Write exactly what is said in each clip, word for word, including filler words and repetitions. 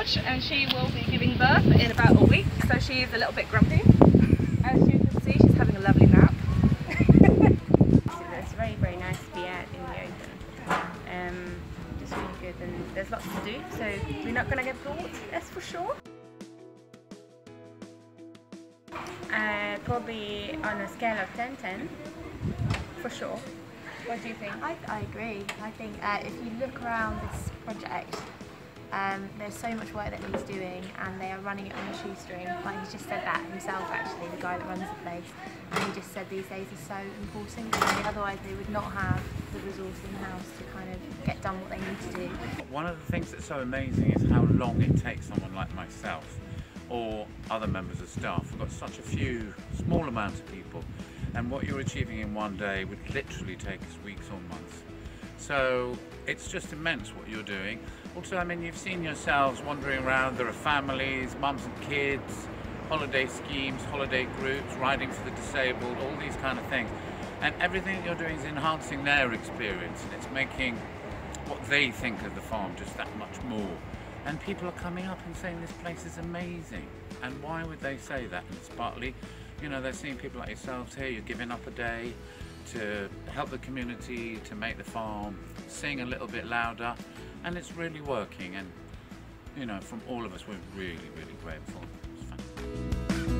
March, and she will be giving birth in about a week, so she's a little bit grumpy. As you can see, she's having a lovely nap. So it's very, very nice to be out in the open. Um, just really good, and there's lots to do, so we're not going to get bored, that's for sure. Uh, probably on a scale of ten ten, for sure. What do you think? I, I agree. I think uh, if you look around this project, um, there's so much work that needs doing, and they are running it on a shoestring. Like, he's just said that himself, actually, the guy that runs the place. And he just said these days are so important, because otherwise they would not have the resource in-house to kind of get done what they need to do. One of the things that's so amazing is how long it takes someone like myself or other members of staff. We've got such a few, small amount of people, and what you're achieving in one day would literally take us weeks or months. So it's just immense what you're doing. Also, I mean, you've seen yourselves wandering around. There are families, mums and kids, holiday schemes, holiday groups, riding for the disabled, all these kind of things. And everything that you're doing is enhancing their experience, and it's making what they think of the farm just that much more. And people are coming up and saying this place is amazing. And why would they say that? And it's partly, you know, they're seeing people like yourselves here. You're giving up a day to help the community, to make the farm sing a little bit louder, and it's really working. And, you know, from all of us, we're really, really grateful. It's fantastic.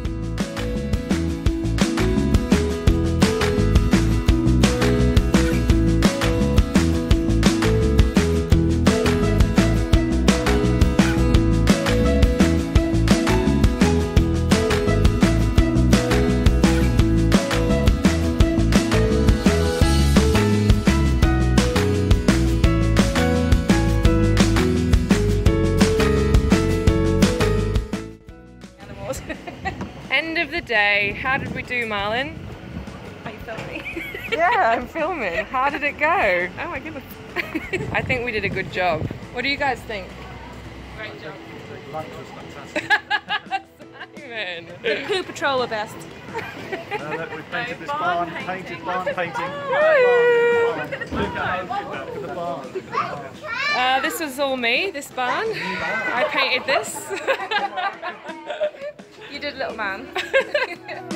End of the day. How did we do, Marlon? Are you filming? Yeah, I'm filming. How did it go? Oh my goodness. I think we did a good job. What do you guys think? Great job. The lunch was fantastic. Simon! The poo patrol are best. Uh, look, we've painted this barn barn, painting. painted barn painting. Look at the barn. Uh, this was all me, this barn. I painted this. You did, little man.